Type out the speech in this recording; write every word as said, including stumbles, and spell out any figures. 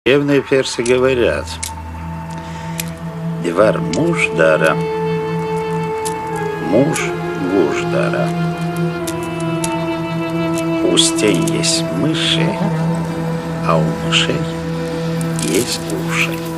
Древние персы говорят: «Двор муж дара, муж гуж дара». У стен есть мыши, а у мышей есть уши.